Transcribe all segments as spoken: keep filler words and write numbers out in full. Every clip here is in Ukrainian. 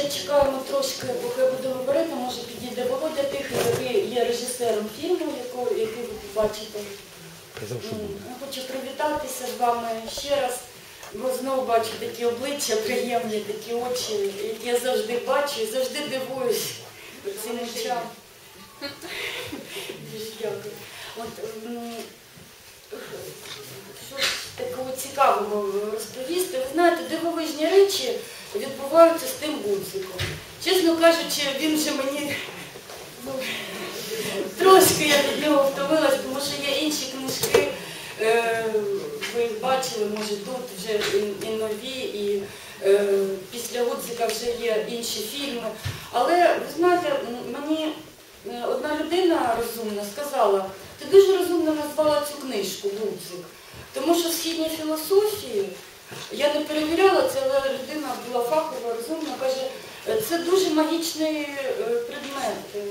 ще чекаємо трошки, поки я буду говорити, може підійде Володя Тихий, який є режисером фільму, який ви побачите. Хочу привітатися з вами ще раз, бо знову бачу такі обличчя приємні, такі очі, які я завжди бачу і завжди дивуюсь цим очам. Дуже дякую. От, щось такого цікавого розповісти. Ви знаєте, дивовижні речі відбуваються з тим Гудзиком. Чесно кажучи, він же мені, ну, трошки я від нього втомилась, тому що є інші книжки, е, ви бачили, може тут вже і, і нові, і е, після Гудзика вже є інші фільми. Але, ви знаєте, мені одна людина розумна сказала, ти дуже розумно назвала цю книжку «Гудзик», тому що в східній філософії, я не перевіряла це, але людина була фахова, розумна, каже, це дуже магічний предмет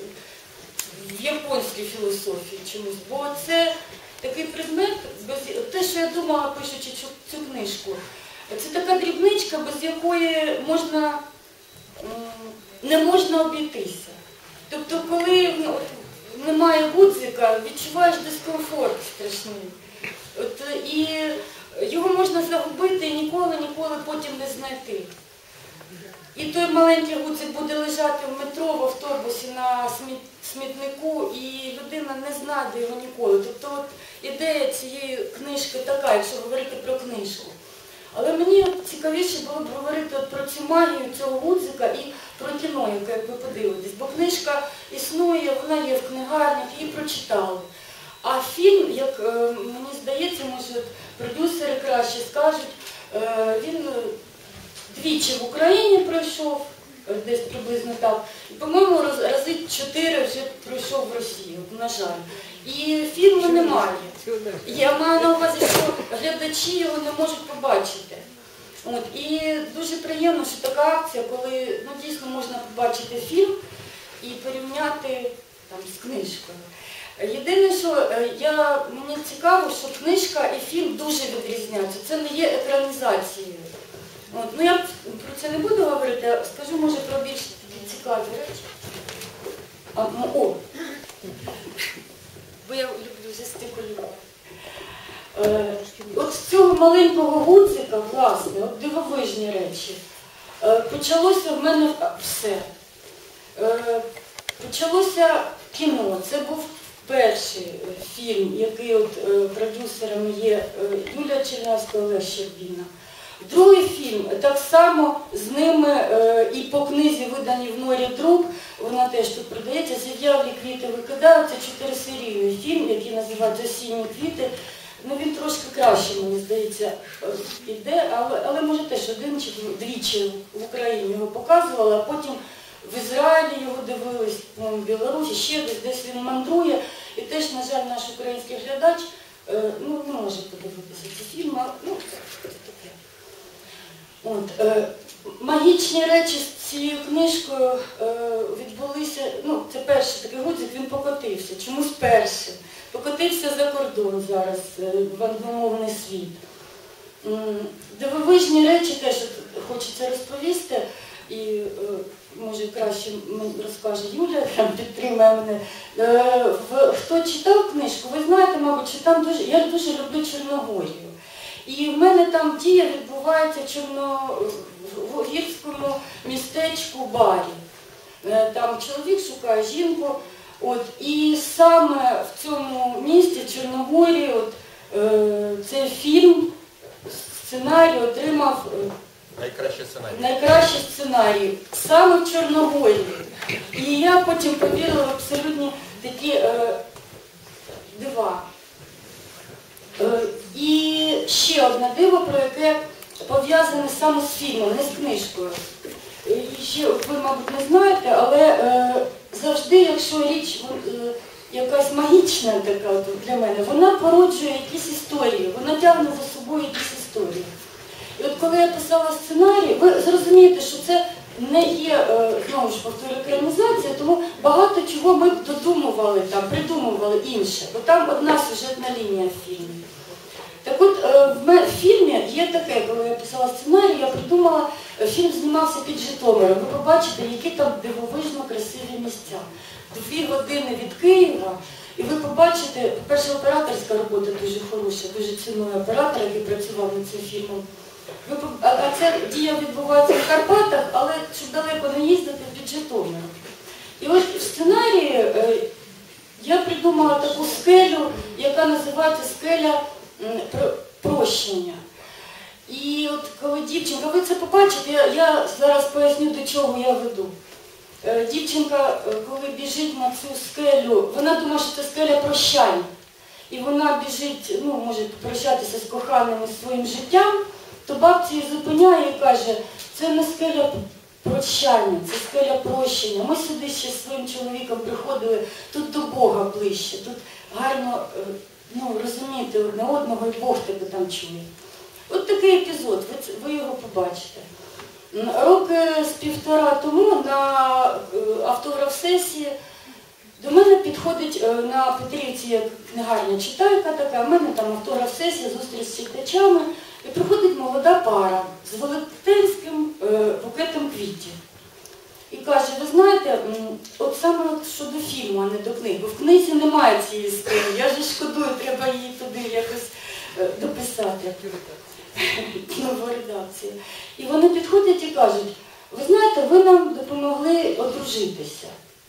в японській філософії чомусь, бо це такий предмет, без... те, що я думала, пишучи цю, цю книжку, це така дрібничка, без якої можна, не можна обійтися. Тобто, коли ну, немає Гудзика, відчуваєш дискомфорт страшний. От, і його можна загубити і ніколи-ніколи потім не знайти. І той маленький Гудзик буде лежати в метро, в автобусі, на смітнику, і людина не знайде його ніколи. Тобто от, ідея цієї книжки така, якщо говорити про книжку. Але мені цікавіше було б говорити от про цю магію цього Гудзика і про кіно, яке, як ви подивитесь. Бо книжка існує, вона є в книгарнях, її прочитали. А фільм, як мені здається, може продюсери краще скажуть, він двічі в Україні пройшов, десь приблизно так, і, по-моєму, рази чотири вже пройшов в Росії, на жаль. І фільму немає. Я маю на увазі, що глядачі його не можуть побачити. От, і дуже приємно, що така акція, коли ну, дійсно можна побачити фільм і порівняти там, з книжкою. Єдине, що я, мені цікаво, що книжка і фільм дуже відрізняються. Це не є екранізацією. От, ну, я про це не буду говорити, а скажу, може, про більш такі цікаві речі. А, о! Бо я люблю жестикулювати. Е, от з цього маленького Гудзика, власне, от дивовижні речі, е, почалося в мене все. Е, почалося кіно. Це був перший фільм, який от, е, продюсером є е, Юлія Чернявська, Олег Щербіна. Другий фільм, так само з ними е, і по книзі, виданій в Норі Друк, вона теж тут продається, «Зів'явлі квіти викидають». Це чотирисерійний фільм, який називається «Осінні квіти». Ну, він трошки краще, мені здається, іде, але, але може теж один чи двічі в Україні його показували, а потім в Ізраїлі його дивились, в Білорусі, ще десь, десь він мандрує. І теж, на жаль, наш український глядач е, ну, не може подивитися ці фільми. Ну, таке. От, е, магічні речі з цією книжкою е, відбулися, ну, це перший такий Гудзик, він покотився, чомусь перший. Покотився за кордон зараз, в англомовний світ. Дивовижні речі теж хочеться розповісти, і може краще розкаже Юля, там підтримає мене. Хто читав книжку, ви знаєте, мабуть, що там дуже, я дуже люблю Чорногорію. І в мене там дія відбувається в чорногірському містечку Барі. Там чоловік шукає жінку. От, і саме в цьому місті, Чорногорії, от, е, цей фільм, сценарій отримав е, найкращий сценарій. найкращий сценарій, саме в Чорногорії. І я потім повірила в абсолютні такі е, дива. Е, і ще одне диво, про яке пов'язане саме з фільмом, не з книжкою. І ще, ви, мабуть, не знаєте, але е, завжди, якщо річ е, якась магічна така от, для мене, вона породжує якісь історії, вона тягне за собою якісь історії. І от коли я писала сценарій, ви зрозумієте, що це не є, е, знову ж повторю, екранізація, тому багато чого ми додумували, там, придумували інше, бо там одна сюжетна лінія в фільмі. Так Так от, в фільмі є таке, коли я писала сценарій, я придумала, фільм знімався під Житомиром. Ви побачите, які там дивовижно красиві місця. Дві години від Києва, і ви побачите, по-перше, операторська робота дуже хороша, дуже ціную оператора, який працював над цим фільмом. Ви, а ця дія відбувається в Карпатах, але щоб далеко не їздити, під Житомиром. І от в сценарії я придумала таку скелю, яка називається скеля прощення. І от коли дівчинка, ви це побачите, я, я зараз поясню, до чого я веду. Дівчинка, коли біжить на цю скелю, вона думає, що це скеля прощання. І вона біжить, ну, може попрощатися з коханим і своїм життям, то бабця її зупиняє і каже, це не скеля прощання, це скеля прощення. Ми сюди ще з своїм чоловіком приходили, тут до Бога ближче, тут гарно, ну, розумієте, одне одного, і Бог тебе там чує. От такий епізод, ви, ви його побачите. Роки з півтора тому на автограф-сесії до мене підходить на Петрівці книгарня читайка така, в мене там автограф-сесія, зустріч з читачами, і приходить молода пара з велетенським букетом квітів. І каже, ви знаєте, от саме от щодо фільму, а не до книги, бо в книзі немає цієї скелі, я ж шкодую, треба її туди якось дописати. Нову редакцію. І вони підходять і кажуть, ви знаєте, ви нам допомогли одружитися.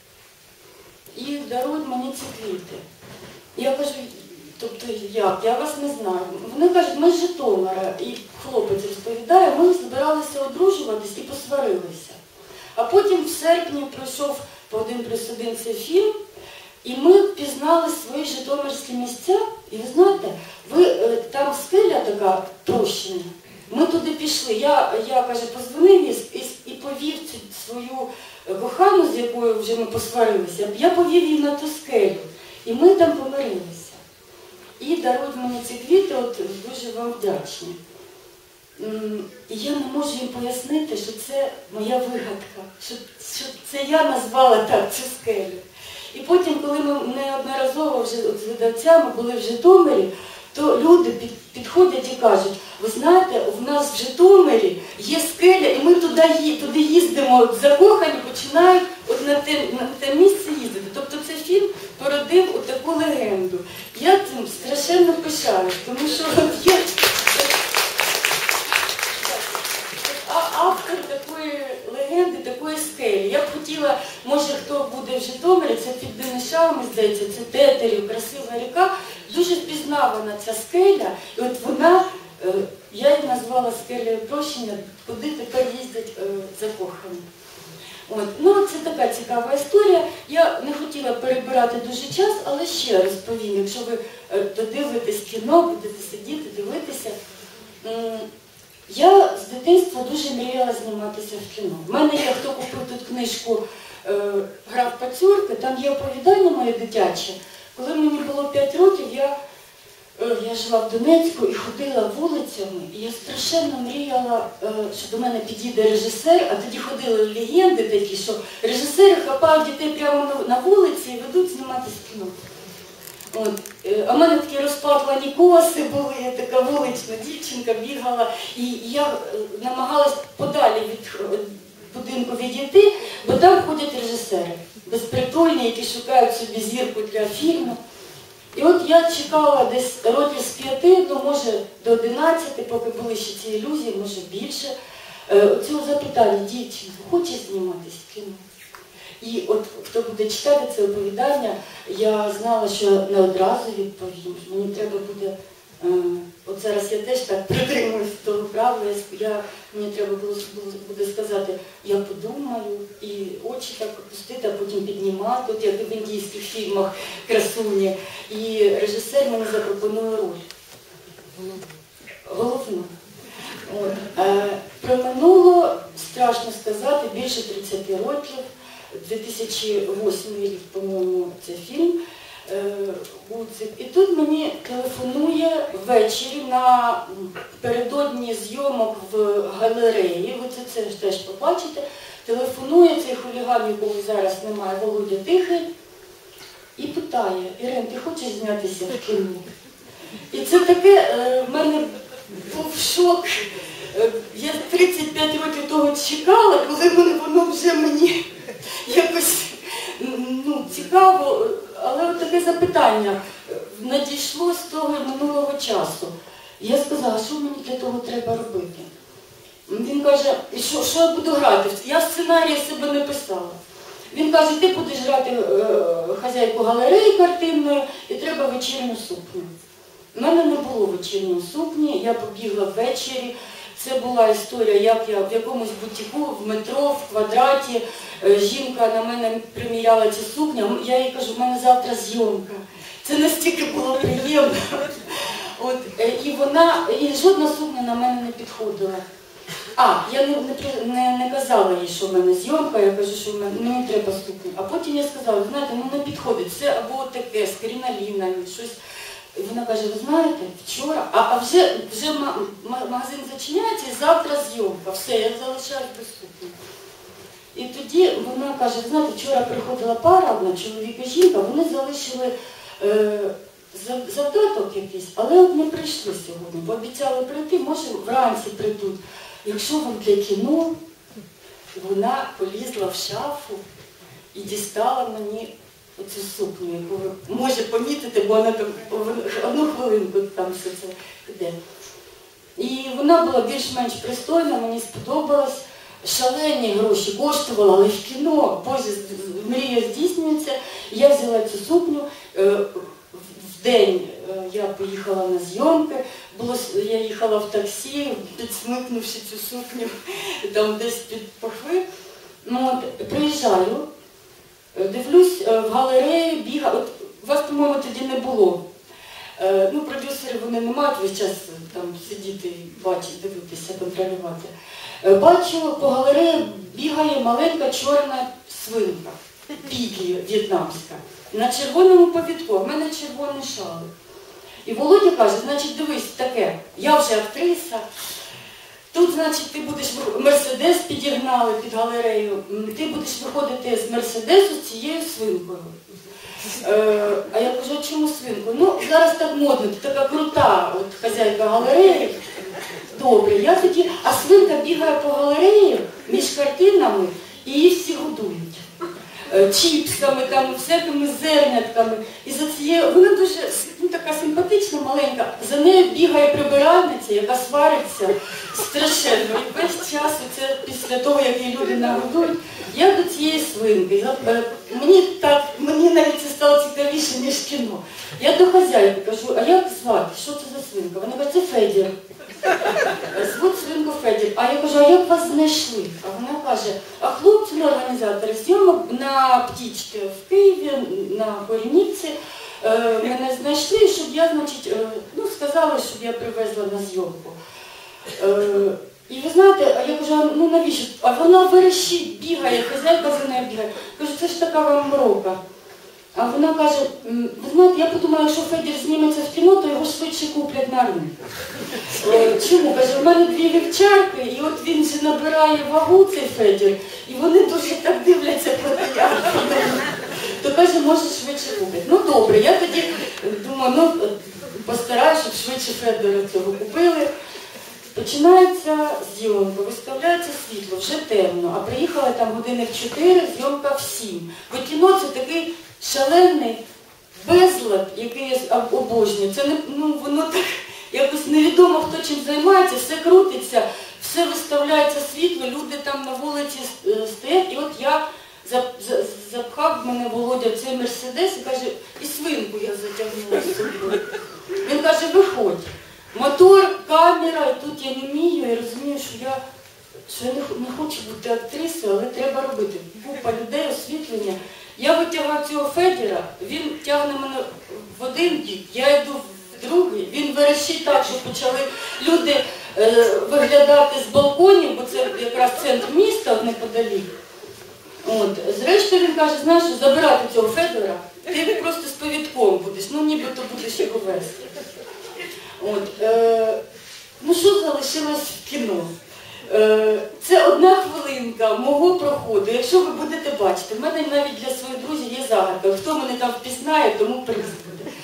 І дарують мені ці квіти. Я кажу, тобто як? Я вас не знаю. Вони кажуть, ми з Житомира. І хлопець розповідає, ми збиралися одружуватись і посварилися. А потім в серпні пройшов по один плюс один цей фільм, і ми впізнали свої житомирські місця. І ви знаєте, ви, там скеля така прощена. Ми туди пішли. Я, я каже, позвонив і, і повів цю свою кохану, з якою вже ми посварилися. Я повів її на ту скелю. І ми там помирилися. І дарують мені ці квіти, от дуже вам вдячні. І я не можу їм пояснити, що це моя вигадка, що, що це я назвала так цю скелю. І потім, коли ми неодноразово вже з видавцями були в Житомирі, то люди під, підходять і кажуть, ви знаєте, в нас в Житомирі є скеля, і ми туди, туди їздимо, закохані, починають от на, те, на те місце їздити. Тобто цей фільм породив отаку легенду. Я цим страшенно пишаюсь, тому що от я автор такої легенди, такої скелі. Я б хотіла, може хто буде в Житомирі, це під Денишами, здається, це Тетерів, красива ріка, дуже впізнавана ця скеля, і от вона, я її назвала скелею прощення, куди тепер їздять закохані. От. Ну, це така цікава історія. Я не хотіла перебирати дуже час, але ще розповім, якщо ви додивитесь кіно, будете сидіти, дивитися. Я з дитинства дуже мріяла зніматися в кіно. В мене є, хто купив тут книжку «Граф Пацюрки», там є оповідання моє дитяче. Коли мені було п'ять років, я, я жила в Донецьку і ходила вулицями, і я страшенно мріяла, що до мене підійде режисер, а тоді ходили легенди такі, що режисери хапають дітей прямо на вулиці і ведуть зніматися в кіно. От. А в мене такі розпатлані коси були, я така вулична дівчинка бігала, і я намагалась подалі від будинку відійти, бо там ходять режисери, безпритульні, які шукають собі зірку для фільму. І от я чекала десь років з п'яти, ну може до одинадцяти, поки були ще ці ілюзії, може більше, цього запитання, дівчинка, хочеш зніматися в кіно? І от хто буде читати це оповідання, я знала, що не одразу відповім. Мені треба буде, е, от зараз я теж так притримуюсь того правила, я, мені треба було, буде сказати, я подумаю, і очі так опустити, а потім піднімати, от як і в індійських фільмах красуні. І режисер мені запропонує роль. Головну. От. Е, про минуло, страшно сказати, більше тридцяти років. дві тисячі восьмий рік, по-моєму, це фільм. І тут мені телефонує ввечері напередодні зйомок в галереї, ви це, це теж побачите, телефонує цей хуліган, якого зараз немає, Володя Тихий, і питає, Ірин, ти хочеш знятися в кіно? І це таке, е, в мене був шок. Е, я тридцять п'ять років того чекала, коли мене, воно вже мені якось ну, цікаво. Але от таке запитання надійшло з того минулого часу. Я сказала, що мені для того треба робити. Він каже, що, що я буду грати? Я сценарій себе не писала. Він каже, ти будеш грати е, хазяйку галереї картинної і треба вечірню сукню. У мене не було вечірньої сукні, я побігла ввечері. Це була історія, як я в якомусь бутіку, в метро, в квадраті, е, жінка на мене приміряла цю сукню. Я їй кажу, в мене завтра зйомка. Це настільки було приємно. От, е, і вона, і жодна сукня на мене не підходила. А, я не, не, не, не казала їй, що в мене зйомка, я кажу, що в мене, мені треба сукню. А потім я сказала, знаєте, ну не підходить, це або таке, з кріноліном, щось. І вона каже, ви знаєте, вчора, а, а вже, вже магазин зачиняється і завтра зйомка, все, я залишаюсь без сукні. І тоді вона каже, ви знаєте, вчора приходила пара, одна чоловік і жінка, вони залишили е, завдаток якийсь, але от не прийшли сьогодні, бо обіцяли прийти, може вранці прийдуть. Якщо вам для кіно, вона полізла в шафу і дістала мені оцю сукню, яку ви може помітити, бо вона там одну хвилинку там все це йде. І вона була більш-менш пристойна, мені сподобалась. Шалені гроші коштувала, але в кіно, Боже, мрія здійснюється. Я взяла цю сукню. В день я поїхала на зйомки, було, я їхала в таксі, підсмикнувши цю сукню, там десь під пахви. Ну, от, приїжджаю, дивлюсь, в галереї бігаю, от вас, по-моєму, тоді не було. Ну, продюсери, вони не мають весь час там сидіти, бачити, дивитися, контролювати. Бачу, по галереї бігає маленька чорна свинка, пігі в'єтнамська. На червоному повідку, в мене червоний шалик. І Володя каже, значить, дивись, таке, я вже актриса, тут, значить, ти будеш, Мерседес підігнали під галерею, ти будеш виходити з Мерседесу з цією свинкою. Е, а я кажу, а чому свинку? Ну, зараз так модно, ти така крута от, хазяйка галереї. Добре, я тоді, а свинка бігає по галереї між картинами і її всі годують. Чіпсами, там, всякими зернятками. І за цією, вона дуже ну, така симпатична, маленька, за нею бігає прибиральниця, яка свариться страшенно. І весь час, це після того, як її люди нагодують, я до цієї свинки. Мені, так, мені навіть це стало цікавіше, ніж кіно. Я до хазяйки кажу, а як звати, що це за свинка? Вона каже, це Федір. Звуть свинку Федір. А я кажу, а як вас знайшли? А вона каже, а хлопці, ну, організатори зйомок на птічці в Києві, на Корінівці, е, мене знайшли, щоб я, значить, е, ну, сказали, щоб я привезла на зйомку. Е, і ви знаєте, а я кажу, ну навіщо? А вона верещить, бігає, хазяйка за нею бігає. Кажу, це ж така вам морока. А вона каже, ви знаєте, я подумала, якщо Федір зніметься в кіно, то його швидше куплять на ринку. Чому? Каже, в мене дві вівчарки, і от він же набирає вагу, цей Федір, і вони дуже так дивляться проти ярки. То каже, може швидше куплять. Ну добре, я тоді думаю, ну постараюсь, щоб швидше Федора цього купили. Починається зйомка, виставляється світло, вже темно, а приїхала там години в чотири, зйомка в сім. Бо кіно це такий шалений безлад, який я обожнюю. Це не, ну, воно так якось невідомо, хто чим займається, все крутиться, все виставляється світло, люди там на вулиці стоять. І от я запхав мене Володя в цей Мерседес і каже, і свинку я затягнула з собою. Він каже, виходь. Мотор, камера, і тут я не вмію, і розумію, що я, що я не, не хочу бути актрисою, але треба робити. Купа людей, освітлення. Я витягаю цього Федіра, він тягне мене в один бік, я йду в другий, він верещить так, що почали люди е, виглядати з балконів, бо це якраз центр міста неподалік. От. Зрештою він каже, знаєш, забирати цього Федора, ти просто з повідком будеш, ну нібито будеш його вести. От, е, ну що залишилось в кіно? Е, це одна хвилинка мого проходу. Якщо ви будете бачити, в мене навіть для своїх друзів є загадка. Хто мене там впізнає, тому приз буде.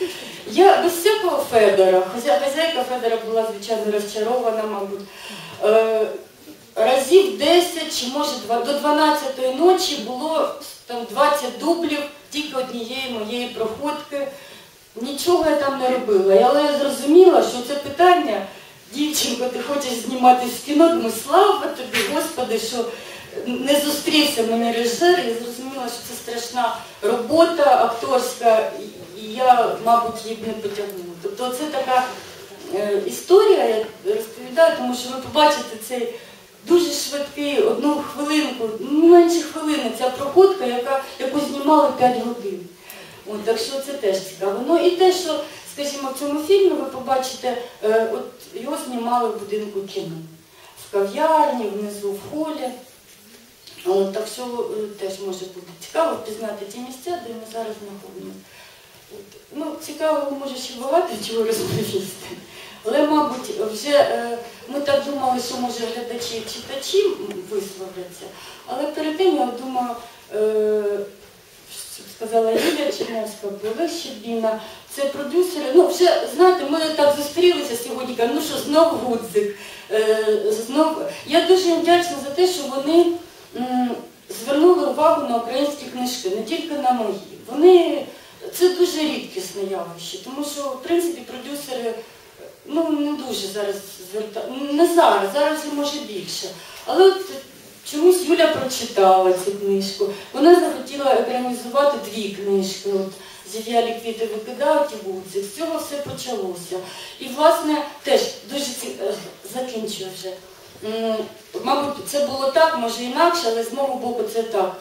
Я без всякого Федора, хоча хазяйка Федора була, звичайно, розчарована, мабуть, е, разів десять чи може до дванадцятої ночі було там двадцять дублів тільки однієї моєї проходки. Нічого я там не робила, але я зрозуміла, що це питання, дівчинко, ти хочеш зніматися в кіно, думаю, слава тобі, Господи, що не зустрівся мене режисер, я зрозуміла, що це страшна робота акторська, і я, мабуть, її б не потягнула. Тобто це така е, історія, я розповідаю, тому що ви побачите цей дуже швидкий, одну хвилинку, ну менше хвилини, ця проходка, яка, яку знімали п'ять годин. От, так що це теж цікаво. Ну і те, що, скажімо, в цьому фільмі ви побачите, е, от його знімали в будинку кіно. В кав'ярні, внизу в холі. От, так що е, теж може бути цікаво впізнати ті місця, де ми зараз знаходимося. Ну, цікаво, може ще багато чого розповісти. Але, мабуть, вже е, ми так думали, що може глядачі і читачі висловляться. Але перед тим, я думаю, е, сказала Юлія Чернявська, Олег Щербіна, це продюсери. Ну, вже, знаєте, ми так зустрілися сьогодні, кажуть, ну що, знов Гудзик, е, знов. Я дуже вдячна за те, що вони м, звернули увагу на українські книжки, не тільки на мої. Вони, це дуже рідкісне явище, тому що, в принципі, продюсери, ну, не дуже зараз звертають, не зараз, зараз і може більше. Але от чомусь Юля прочитала цю книжку. Вона захотіла екранізувати дві книжки. От «Зів'ялі квіти викидають» і «Гудзик». З цього все почалося. І, власне, теж дуже цікаво, закінчую вже. Мабуть, це було так, може інакше, але з мого боку це так.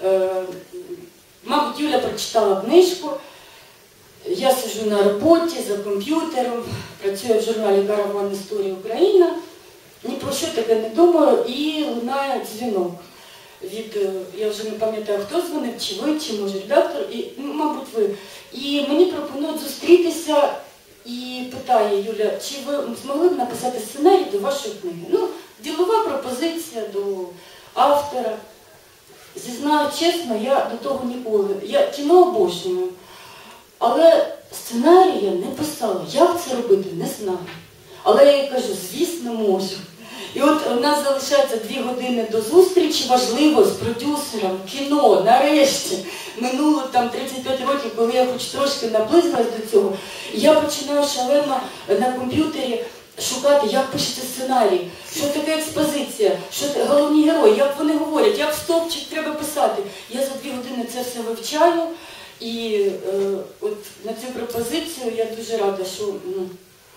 Мабуть, Юля прочитала книжку. Я сиджу на роботі, за комп'ютером, працюю в журналі «Караван Історії Україна». Ні про що таке не думаю, і лунає дзвінок від, я вже не пам'ятаю, хто дзвонив, чи ви, чи може редактор, і, ну, мабуть, ви. І мені пропонують зустрітися, і питає Юля, чи ви змогли б написати сценарій до вашої книги? Ну, ділова пропозиція до автора. Зізнаю чесно, я до того ніколи, я кіно обожнюю, але сценарія не писала. Як це робити, не знаю. Але я їй кажу, звісно, можу. І от у нас залишається дві години до зустрічі, важливо, з продюсером, кіно, нарешті. Минуло там тридцять п'ять років, коли я хоч трошки наблизилась до цього. І я починаю шалено на комп'ютері шукати, як пишеться сценарій, що таке експозиція, що головні герої, як вони говорять, як стовпчик треба писати. Я за дві години це все вивчаю. І е, от на цю пропозицію я дуже рада, що ну,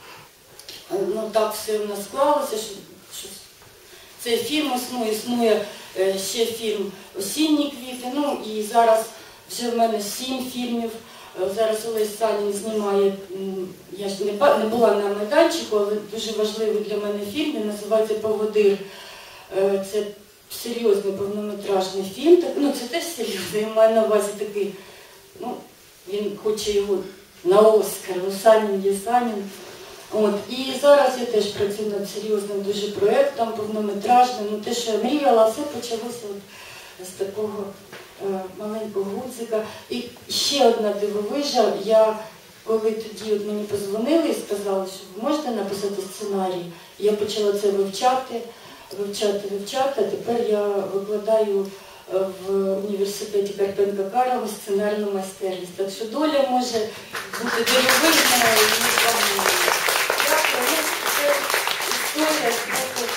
ну, так все в нас склалося, що, що цей фільм існує, існує е, ще фільм «Осінні квіти», ну і зараз вже в мене сім фільмів, е, зараз Олесь Санін знімає, я ж не, не була на майданчику, але дуже важливий для мене фільм, він називається «Поводир». Е, це серйозний повнометражний фільм, так, ну це теж серйозний, я маю на увазі такий, ну, він хоче його на Оскар, ну Санін є Санін. От. І зараз я теж працюю над серйозним дуже проєктом, повнометражним. Ну, те, що я мріяла, все почалося от з такого е, маленького Гудзика. І ще одна дивовижа. Я, коли тоді от мені подзвонили і сказали, що ви можете написати сценарій, я почала це вивчати, вивчати, вивчати, а тепер я викладаю в університеті Карпенка-Карого сценарну майстерність. Так що доля може бути дивовижною і неправильною. Дякую. Це історія з боку